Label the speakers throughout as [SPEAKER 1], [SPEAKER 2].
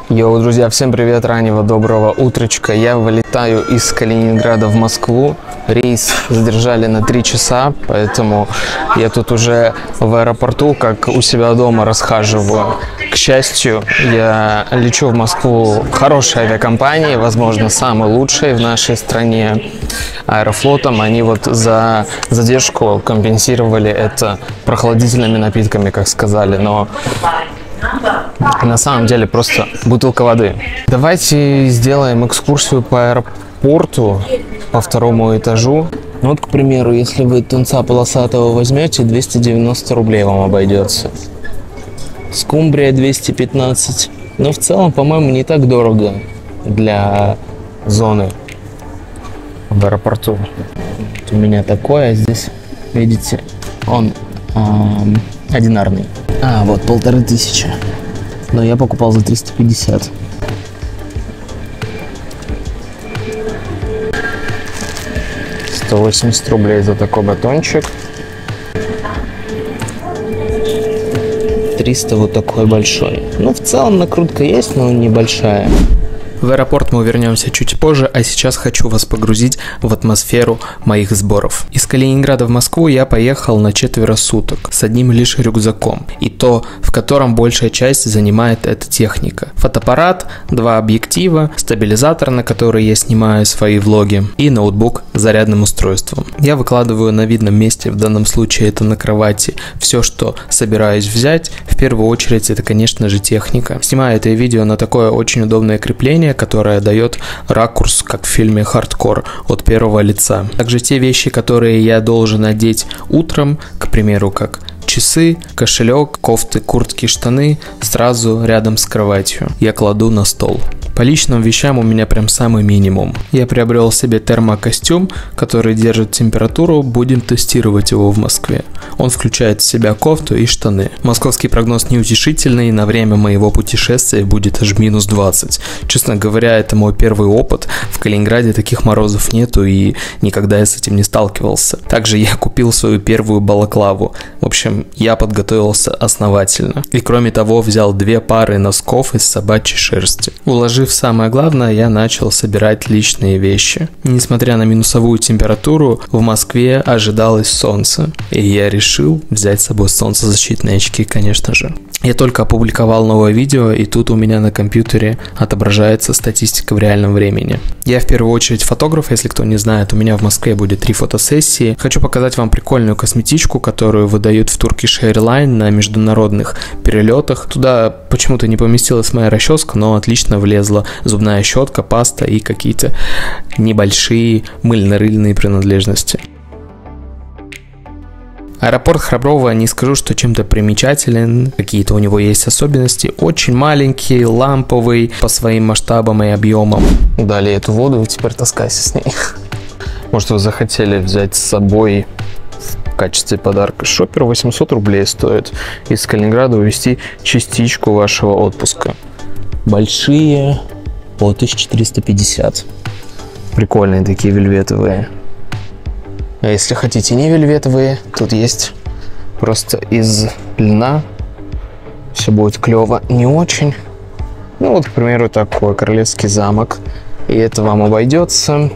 [SPEAKER 1] Йоу, друзья, всем привет, раннего доброго утречка. Я вылетаю из Калининграда в Москву. Рейс задержали на 3 часа, поэтому я тут уже в аэропорту, как у себя дома, расхаживаю. К счастью, я лечу в Москву хорошей авиакомпании, возможно, самой лучшей в нашей стране, Аэрофлотом. Они вот за задержку компенсировали это прохладительными напитками, как сказали, но на самом деле просто бутылка воды. Давайте сделаем экскурсию по аэропорту, по второму этажу. Вот, к примеру, если вы тунца полосатого возьмете, 290 рублей вам обойдется. Скумбрия 215. Но в целом, по-моему, не так дорого для зоны в аэропорту. Вот у меня такое, здесь, видите, он одинарный. Вот 1500. Но я покупал за 350. $180 рублей за такой батончик. 300 вот такой большой. Ну, в целом накрутка есть, но небольшая. В аэропорт мы вернемся чуть позже, а сейчас хочу вас погрузить в атмосферу моих сборов. Из Калининграда в Москву я поехал на 4 суток с одним лишь рюкзаком, и то, в котором большая часть занимает эта техника. Фотоаппарат, 2 объектива, стабилизатор, на который я снимаю свои влоги, и ноутбук с зарядным устройством. Я выкладываю на видном месте, в данном случае это на кровати, все, что собираюсь взять. В первую очередь это, конечно же, техника. Снимаю это видео на такое очень удобное крепление, которая дает ракурс, как в фильме «Хардкор», от первого лица. Также те вещи, которые я должен одеть утром, к примеру, как часы, кошелек, кофты, куртки, штаны, сразу рядом с кроватью я кладу на стол. По личным вещам у меня прям самый минимум. Я приобрел себе термокостюм, который держит температуру, будем тестировать его в Москве. Он включает в себя кофту и штаны. Московский прогноз неутешительный, на время моего путешествия будет аж -20. Честно говоря, это мой первый опыт. В Калининграде таких морозов нету и никогда я с этим не сталкивался. Также я купил свою первую балаклаву. В общем, я подготовился основательно. И кроме того, взял 2 пары носков из собачьей шерсти. Уложив самое главное, я начал собирать личные вещи. Несмотря на минусовую температуру, в Москве ожидалось солнце, и я решил взять с собой солнцезащитные очки, конечно же. Я только опубликовал новое видео, и тут у меня на компьютере отображается статистика в реальном времени. Я в первую очередь фотограф, если кто не знает, у меня в Москве будет 3 фотосессии. Хочу показать вам прикольную косметичку, которую выдают в Turkish Airlines на международных перелетах. Туда почему-то не поместилась моя расческа, но отлично влезла зубная щетка, паста и какие-то небольшие мыльно-рыльные принадлежности. Аэропорт Храброво, не скажу, что чем-то примечателен, какие-то у него есть особенности. Очень маленький, ламповый по своим масштабам и объемам. Дали эту воду и теперь таскайся с ней. Может, вы захотели взять с собой в качестве подарка. Шопер 800 рублей стоит. Из Калининграда увезти частичку вашего отпуска. Большие по 1450. Прикольные такие вельветовые. А если хотите не вельветовые, тут есть просто из льна. Все будет клево. Не очень. Ну вот, к примеру, такой королевский замок. И это вам обойдется.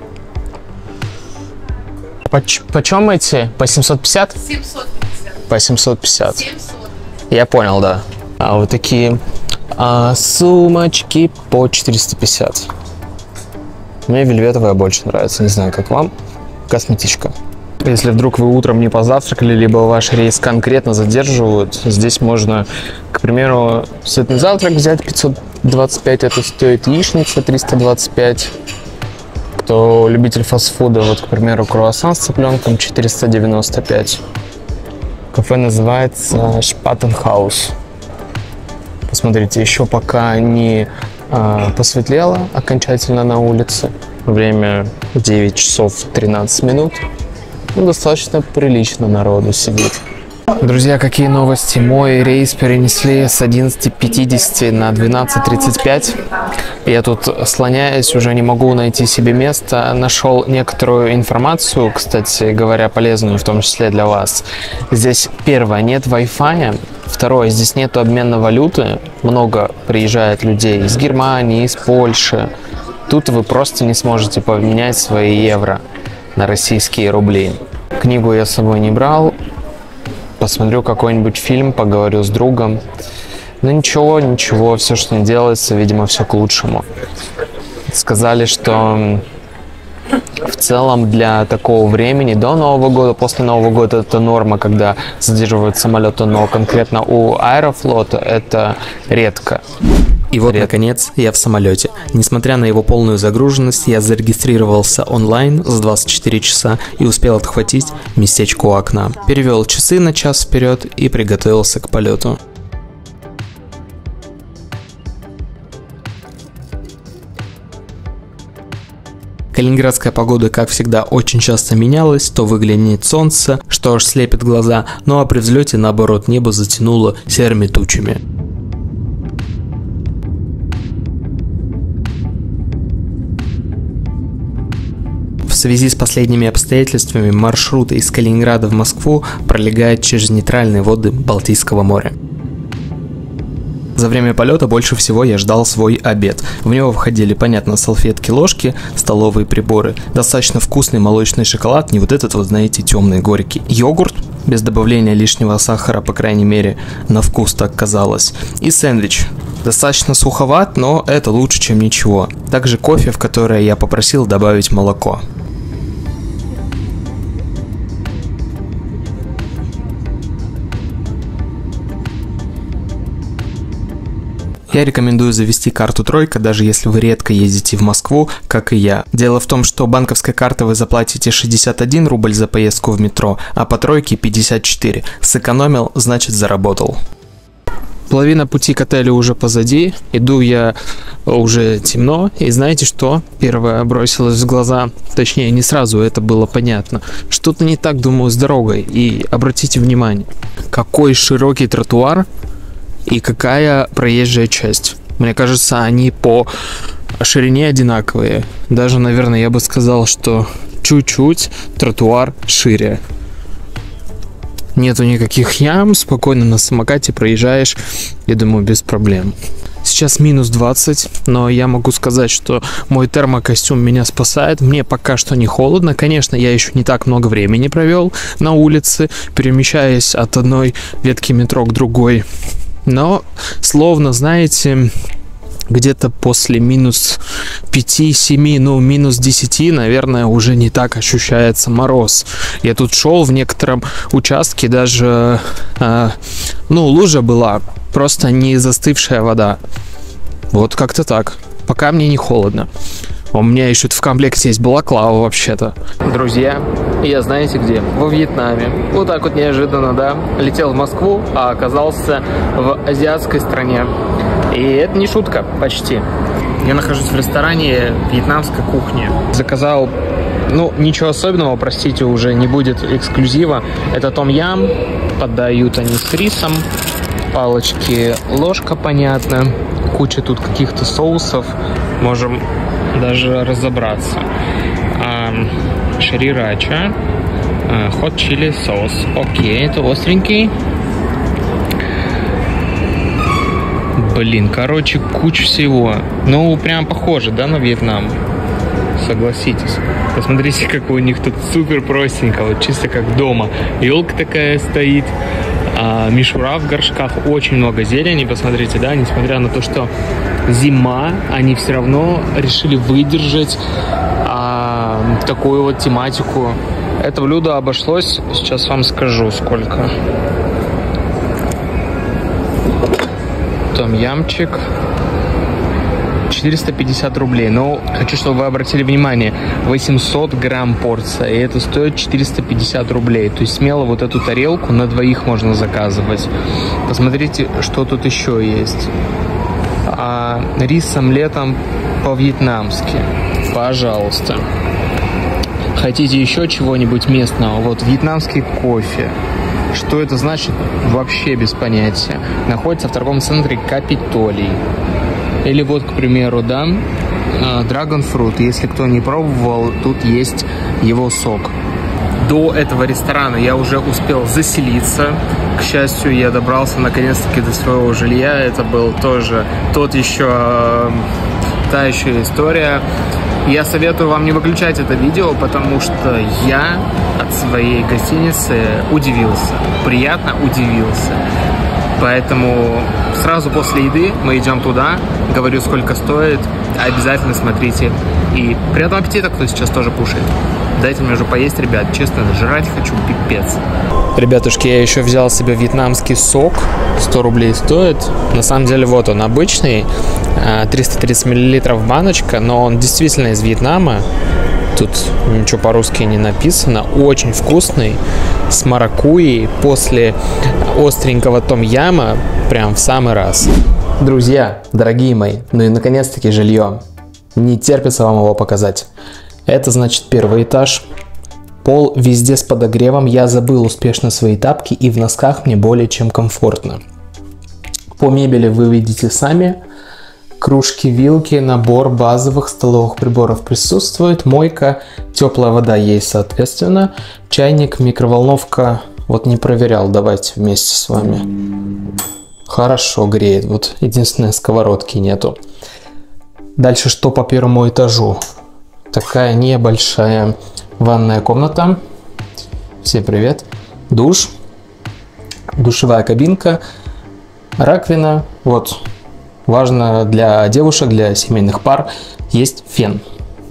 [SPEAKER 1] Почем эти? По 750?
[SPEAKER 2] 750.
[SPEAKER 1] По 750.
[SPEAKER 2] 700.
[SPEAKER 1] Я понял, да. А вот такие сумочки по 450. Мне вельветовая больше нравится. Не знаю, как вам. Косметичка. Если вдруг вы утром не позавтракали, либо ваш рейс конкретно задерживают, здесь можно, к примеру, сытный завтрак взять 525, это стоит яичница 325. Кто любитель фастфуда, вот, к примеру, круассан с цыпленком 495. Кафе называется Шпатенхаус. Посмотрите, еще пока не посветлело окончательно на улице. Время 9 часов 13 минут. Ну, достаточно прилично народу сидит. Друзья, какие новости? Мой рейс перенесли с 11:50 на 12:35. Я тут слоняюсь, уже не могу найти себе место. Нашел некоторую информацию, кстати говоря, полезную, в том числе для вас. Здесь первое, нет Wi-Fi. Второе, здесь нет обмена валюты. Много приезжает людей из Германии, из Польши. Тут вы просто не сможете поменять свои евро на российские рубли. Книгу я с собой не брал. Посмотрю какой-нибудь фильм, поговорю с другом. Но ничего, все, что не делается, видимо, все к лучшему. Сказали, что в целом для такого времени, до Нового года, после Нового года это норма, когда задерживают самолеты, но конкретно у Аэрофлота это редко. И вот, наконец, я в самолете. Несмотря на его полную загруженность, я зарегистрировался онлайн за 24 часа и успел отхватить местечко у окна. Перевел часы на час вперед и приготовился к полету. Калининградская погода, как всегда, очень часто менялась, то выглянет солнце, что аж слепит глаза, ну а при взлете, наоборот, небо затянуло серыми тучами. В связи с последними обстоятельствами маршрут из Калининграда в Москву пролегает через нейтральные воды Балтийского моря. За время полета больше всего я ждал свой обед. В него входили, понятно, салфетки, ложки, столовые приборы, достаточно вкусный молочный шоколад, не вот этот вот, знаете, темный, горький, йогурт, без добавления лишнего сахара, по крайней мере, на вкус так казалось, и сэндвич. Достаточно суховат, но это лучше, чем ничего. Также кофе, в которое я попросил добавить молоко. Я рекомендую завести карту «Тройка», даже если вы редко ездите в Москву, как и я. Дело в том, что банковской картой вы заплатите 61 рубль за поездку в метро, а по «Тройке» 54. Сэкономил, значит заработал. Половина пути к отелю уже позади, иду я уже темно, и знаете что? Первое бросилось в глаза, точнее не сразу это было понятно. Что-то не так, думаю, с дорогой, и обратите внимание, какой широкий тротуар и какая проезжая часть. Мне кажется, они по ширине одинаковые. Даже, наверное, я бы сказал, что чуть-чуть тротуар шире. Нету никаких ям, спокойно на самокате проезжаешь, я думаю, без проблем. Сейчас минус 20, но я могу сказать, что мой термокостюм меня спасает. Мне пока что не холодно. Конечно, я еще не так много времени провел на улице, перемещаясь от одной ветки метро к другой. Но, словно, знаете, где-то после минус 5-7, ну, минус 10, наверное, уже не так ощущается мороз. Я тут шел в некотором участке, даже, лужа была, просто не застывшая вода. Вот как-то так. Пока мне не холодно. У меня еще в комплекте есть балаклава вообще-то. Друзья, я знаете где? Во Вьетнаме. Вот так вот неожиданно, да? Летел в Москву, а оказался в азиатской стране. И это не шутка, почти. Я нахожусь в ресторане вьетнамской кухни. Заказал, ничего особенного, простите, уже не будет эксклюзива. Это том-ям, подают они с рисом, палочки, ложка, понятно. Куча тут каких-то соусов, можем даже разобраться. Шрирача, хот чили соус. Окей, это остренький. Короче, куча всего. Прям похоже, да, на Вьетнам? Согласитесь. Посмотрите, как у них тут супер простенько, вот чисто как дома. Елка такая стоит, мишура в горшках, очень много зелени, посмотрите, да, несмотря на то, что зима, они все равно решили выдержать такую вот тематику. Это блюдо обошлось, сейчас вам скажу, сколько. Том-ямчик 450 рублей. Но хочу, чтобы вы обратили внимание, 800 грамм порция, и это стоит 450 рублей. То есть смело вот эту тарелку на двоих можно заказывать. Посмотрите, что тут еще есть. Рис с омлетом по-вьетнамски. Пожалуйста. Хотите еще чего-нибудь местного? Вот вьетнамский кофе. Что это значит? Вообще без понятия. Находится в торговом центре Капитолий. Или вот, к примеру, да, Dragon Fruit. Если кто не пробовал, тут есть его сок. до этого ресторана я уже успел заселиться. К счастью, я добрался наконец-таки до своего жилья. Это был тоже та еще история. Я советую вам не выключать это видео, потому что я от своей гостиницы удивился. Приятно удивился. Поэтому сразу после еды мы идем туда, говорю, сколько стоит, обязательно смотрите. И приятного аппетита, кто сейчас тоже кушает. Дайте мне уже поесть, ребят, честно, жрать хочу пипец. Ребятушки, я еще взял себе вьетнамский сок, 100 рублей стоит. На самом деле, вот он обычный, 330 мл баночка, но он действительно из Вьетнама. Тут ничего по-русски не написано. Очень вкусный, с маракуйей, после остренького том-яма, прям в самый раз. Друзья, дорогие мои, ну и наконец-таки жилье. Не терпится вам его показать. Это значит первый этаж. Пол везде с подогревом. Я забыл успешно свои тапки, и в носках мне более чем комфортно. По мебели вы видите сами. Кружки, вилки, набор базовых столовых приборов присутствует. Мойка, теплая вода есть соответственно. Чайник, микроволновка. Вот не проверял, давайте вместе с вами. Хорошо греет. Вот единственное, сковородки нету. Дальше что по первому этажу? Такая небольшая ванная комната. Всем привет. Душ. Душевая кабинка. Раковина. Вот. Важно для девушек, для семейных пар. Есть фен.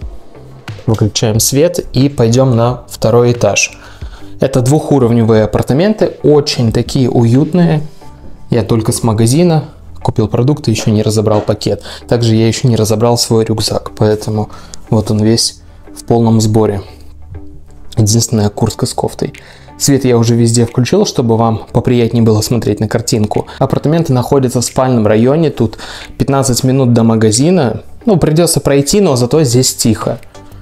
[SPEAKER 1] Выключаем свет и пойдем на второй этаж. Это двухуровневые апартаменты. Очень такие уютные. Я только с магазина купил продукты, еще не разобрал пакет. Также я еще не разобрал свой рюкзак. Поэтому вот он весь в полном сборе. Единственная куртка с кофтой. Свет я уже везде включил, чтобы вам поприятнее было смотреть на картинку. Апартаменты находятся в спальном районе. Тут 15 минут до магазина. Ну, придется пройти, но зато здесь тихо.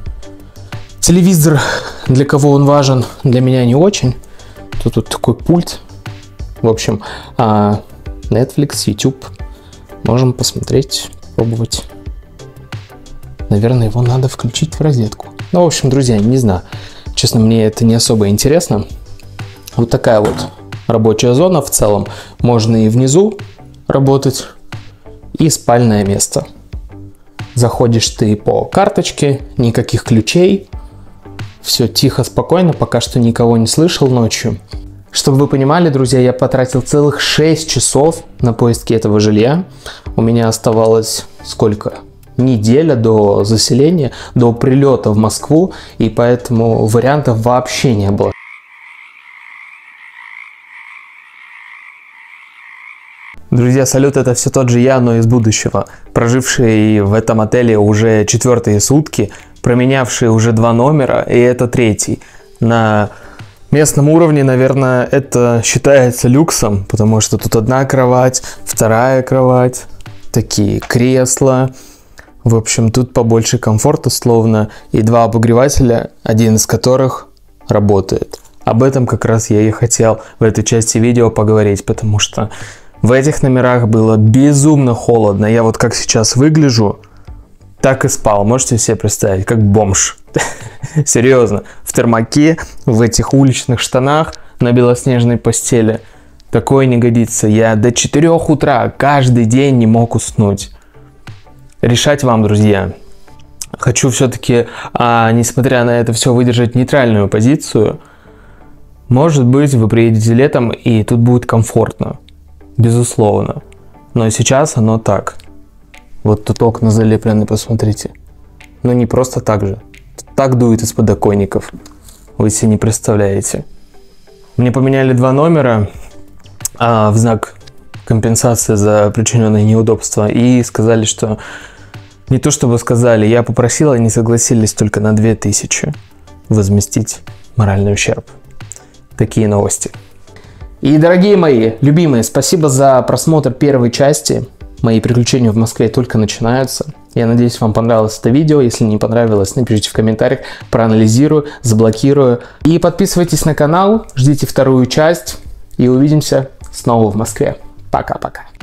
[SPEAKER 1] Телевизор, для кого он важен, для меня не очень. Тут такой пульт. В общем, Netflix, YouTube. Можем посмотреть, пробовать. Наверное, его надо включить в розетку. Ну, в общем, друзья, не знаю. Честно, мне это не особо интересно. Вот такая вот рабочая зона в целом. Можно и внизу работать, и спальное место. Заходишь ты по карточке, никаких ключей. Все тихо, спокойно, пока что никого не слышал ночью. Чтобы вы понимали, друзья, я потратил целых 6 часов на поиски этого жилья. У меня оставалось сколько? Неделя до заселения, до прилета в Москву, и поэтому вариантов вообще не было. Друзья, салют, это все тот же я, но из будущего, проживший в этом отеле уже 4-е сутки, променявший уже 2 номера, и это 3-й. На местном уровне, наверное, это считается люксом, потому что тут 1 кровать, 2 кровать, такие кресла. В общем, тут побольше комфорта словно, и 2 обогревателя, один из которых работает. Об этом как раз я и хотел в этой части видео поговорить, потому что в этих номерах было безумно холодно. Я вот как сейчас выгляжу, так и спал. Можете себе представить, как бомж. Серьезно, в термаке, в этих уличных штанах, на белоснежной постели. Такое не годится. Я до 4 утра каждый день не мог уснуть. Решать вам, друзья. Хочу все-таки, несмотря на это все, выдержать нейтральную позицию. Может быть, вы приедете летом, и тут будет комфортно. Безусловно. Но сейчас оно так. Вот тут окна залеплены, посмотрите. Но не просто так же. Так дует из подоконников. Вы себе не представляете. Мне поменяли 2 номера в знак компенсации за причиненные неудобства. И сказали, что... Не то чтобы сказали, я попросил, они согласились только на 2000 возместить моральный ущерб. Такие новости. И, дорогие мои, любимые, спасибо за просмотр первой части. Мои приключения в Москве только начинаются. Я надеюсь, вам понравилось это видео. Если не понравилось, напишите в комментариях, проанализирую, заблокирую. И подписывайтесь на канал, ждите 2-ю часть. И увидимся снова в Москве. Пока-пока.